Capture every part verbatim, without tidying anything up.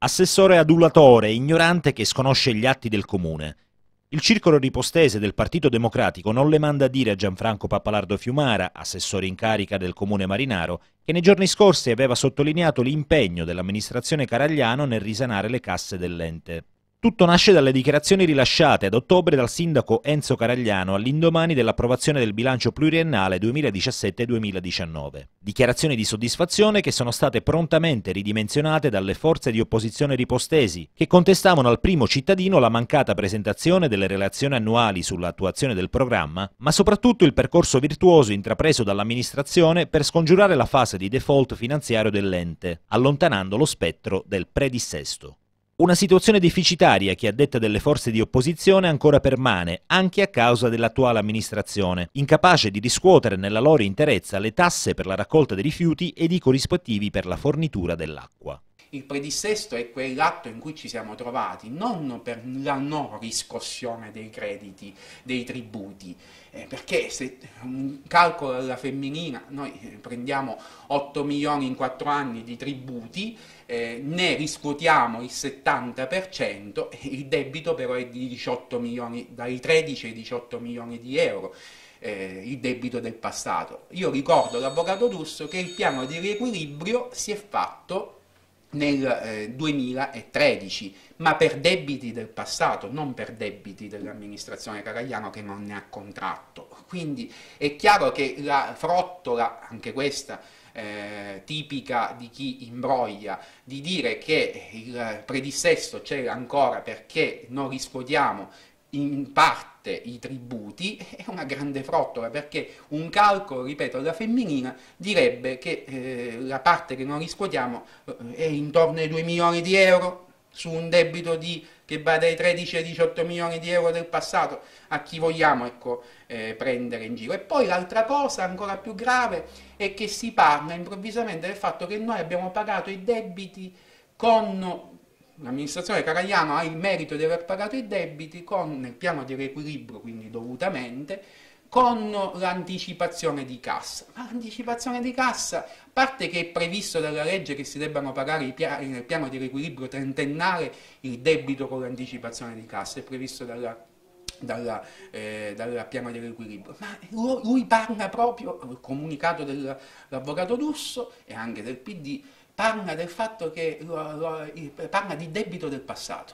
Assessore adulatore e ignorante che sconosce gli atti del comune. Il circolo ripostese del Partito Democratico non le manda a dire a Gianfranco Pappalardo Fiumara, assessore in carica del comune marinaro, che nei giorni scorsi aveva sottolineato l'impegno dell'amministrazione Caragliano nel risanare le casse dell'ente. Tutto nasce dalle dichiarazioni rilasciate ad ottobre dal sindaco Enzo Caragliano all'indomani dell'approvazione del bilancio pluriennale duemiladiciassette duemiladiciannove. Dichiarazioni di soddisfazione che sono state prontamente ridimensionate dalle forze di opposizione ripostesi, che contestavano al primo cittadino la mancata presentazione delle relazioni annuali sull'attuazione del programma, ma soprattutto il percorso virtuoso intrapreso dall'amministrazione per scongiurare la fase di default finanziario dell'ente, allontanando lo spettro del predissesto. Una situazione deficitaria che a detta delle forze di opposizione ancora permane, anche a causa dell'attuale amministrazione, incapace di riscuotere nella loro interezza le tasse per la raccolta dei rifiuti ed i corrispettivi per la fornitura dell'acqua. Il predissesto è quell'atto in cui ci siamo trovati, non per la non riscossione dei crediti, dei tributi, eh, perché se un calcolo alla femminina, noi prendiamo otto milioni in quattro anni di tributi, eh, ne riscuotiamo il settanta per cento, il debito però è di diciotto milioni, dai tredici ai diciotto milioni di euro. Eh, il debito del passato. Io ricordo all'avvocato D'Urso che il piano di riequilibrio si è fatto nel eh, duemilatredici, ma per debiti del passato, non per debiti dell'amministrazione Caragliano che non ne ha contratto. Quindi è chiaro che la frottola, anche questa eh, tipica di chi imbroglia, di dire che il predissesto c'è ancora perché non riscuotiamo in parte i tributi, è una grande frottola, perché un calcolo, ripeto, alla femminina direbbe che eh, la parte che non riscuotiamo eh, è intorno ai due milioni di euro su un debito di, che va dai tredici ai diciotto milioni di euro del passato, a chi vogliamo ecco, eh, prendere in giro. E poi l'altra cosa ancora più grave è che si parla improvvisamente del fatto che noi abbiamo pagato i debiti con... L'amministrazione Caragliano ha il merito di aver pagato i debiti con, nel piano di riequilibrio, quindi dovutamente, con l'anticipazione di cassa. Ma l'anticipazione di cassa, a parte che è previsto dalla legge che si debbano pagare i pia- nel piano di riequilibrio trentennale il debito con l'anticipazione di cassa, è previsto dalla Dalla, eh, dal piano di riequilibrio, ma lui parla proprio, il comunicato dell'avvocato D'Urso e anche del P D, parla del fatto che lo, lo, parla di debito del passato.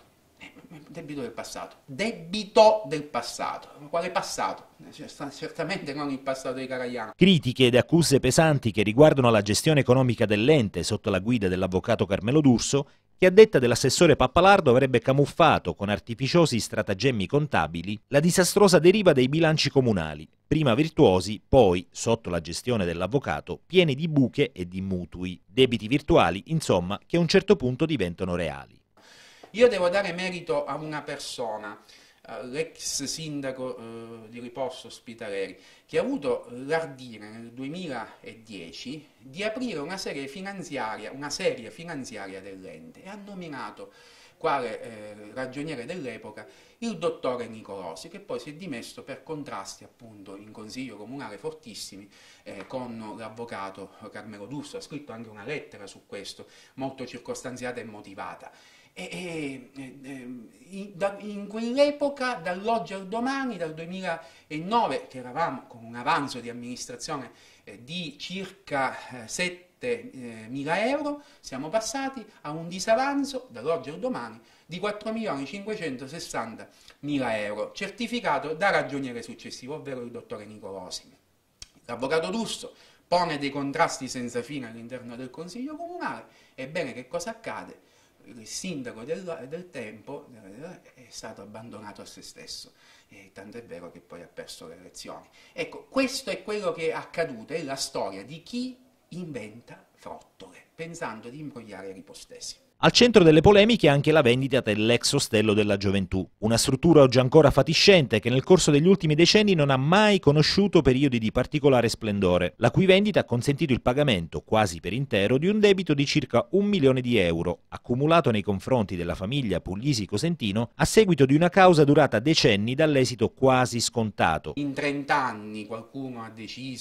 Debito del passato, debito del passato. Quale passato? Certamente non il passato di Caragliano. Critiche ed accuse pesanti che riguardano la gestione economica dell'ente sotto la guida dell'avvocato Carmelo D'Urso, che a detta dell'assessore Pappalardo avrebbe camuffato con artificiosi stratagemmi contabili la disastrosa deriva dei bilanci comunali, prima virtuosi, poi, sotto la gestione dell'avvocato, pieni di buche e di mutui, debiti virtuali, insomma, che a un certo punto diventano reali. Io devo dare merito a una persona, l'ex sindaco eh, di Riposto Ospitaleri, che ha avuto l'ardire nel duemiladieci di aprire una serie finanziaria, una serie finanziaria dell'ente e ha nominato quale eh, ragioniere dell'epoca il dottore Nicolosi, che poi si è dimesso per contrasti appunto in consiglio comunale fortissimi eh, con l'avvocato Carmelo D'Urso. Ha scritto anche una lettera su questo, molto circostanziata e motivata. E, e, e, in, da, in quell'epoca, dall'oggi al domani, dal duemilanove, che eravamo con un avanzo di amministrazione eh, di circa eh, settemila euro, siamo passati a un disavanzo, dall'oggi al domani, di quattro milioni cinquecentosessantamila euro, certificato da ragioniere successivo, ovvero il dottore Nicolosi. L'avvocato D'Urso pone dei contrasti senza fine all'interno del Consiglio Comunale. Ebbene, che cosa accade? Il sindaco del, del tempo è stato abbandonato a se stesso, e tanto è vero che poi ha perso le elezioni. Ecco, questo è quello che è accaduto, è la storia di chi inventa frottole, pensando di imbrogliare i ripostesi. Al centro delle polemiche anche la vendita dell'ex Ostello della Gioventù, una struttura oggi ancora fatiscente che nel corso degli ultimi decenni non ha mai conosciuto periodi di particolare splendore, la cui vendita ha consentito il pagamento, quasi per intero, di un debito di circa un milione di euro, accumulato nei confronti della famiglia Puglisi-Cosentino a seguito di una causa durata decenni dall'esito quasi scontato. In trent'anni qualcuno ha deciso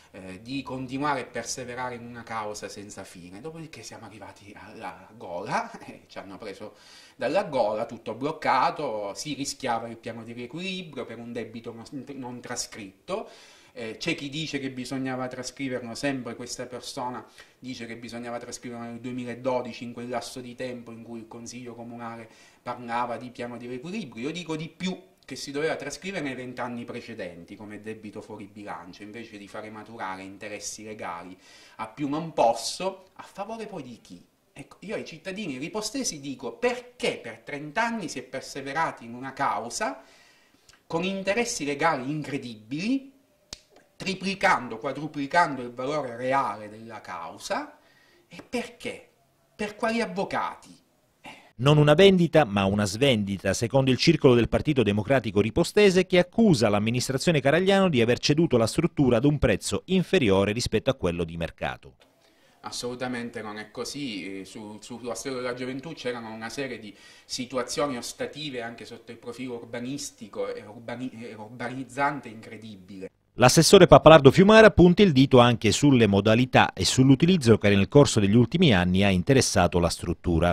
eh, di continuare a perseverare in una causa senza fine. Dopodiché siamo arrivati alla gola, eh, ci hanno preso dalla gola, tutto bloccato, si rischiava il piano di riequilibrio per un debito non, non trascritto. Eh, c'è chi dice che bisognava trascriverlo, sempre questa persona dice che bisognava trascriverlo nel duemiladodici, in quel lasso di tempo in cui il Consiglio Comunale parlava di piano di riequilibrio. Io dico di più, che si doveva trascrivere nei vent'anni precedenti come debito fuori bilancio, invece di fare maturare interessi legali a più non posso, a favore poi di chi? Ecco, io ai cittadini ripostesi dico: perché per trenta anni si è perseverati in una causa con interessi legali incredibili, triplicando, quadruplicando il valore reale della causa, e perché? Per quali avvocati? Non una vendita, ma una svendita, secondo il circolo del Partito Democratico ripostese, che accusa l'amministrazione Caragliano di aver ceduto la struttura ad un prezzo inferiore rispetto a quello di mercato. Assolutamente non è così. Su, sulla storia della gioventù c'erano una serie di situazioni ostative anche sotto il profilo urbanistico e, urbani, e urbanizzante incredibile. L'assessore Pappalardo Fiumara punta il dito anche sulle modalità e sull'utilizzo che nel corso degli ultimi anni ha interessato la struttura.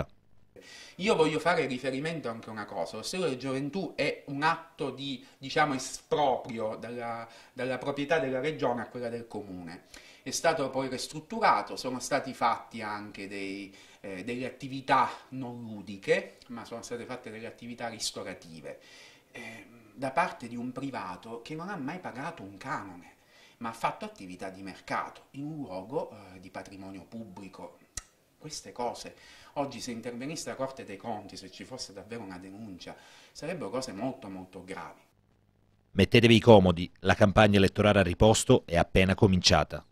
Io voglio fare riferimento anche a una cosa: lo Statuto della Gioventù è un atto di, diciamo, esproprio dalla, dalla proprietà della regione a quella del comune. È stato poi ristrutturato, sono stati fatti anche dei, eh, delle attività non ludiche, ma sono state fatte delle attività ristorative, eh, da parte di un privato che non ha mai pagato un canone, ma ha fatto attività di mercato in un luogo eh, di patrimonio pubblico. Queste cose, oggi se intervenisse la Corte dei Conti, se ci fosse davvero una denuncia, sarebbero cose molto molto gravi. Mettetevi comodi, la campagna elettorale a riposto è appena cominciata.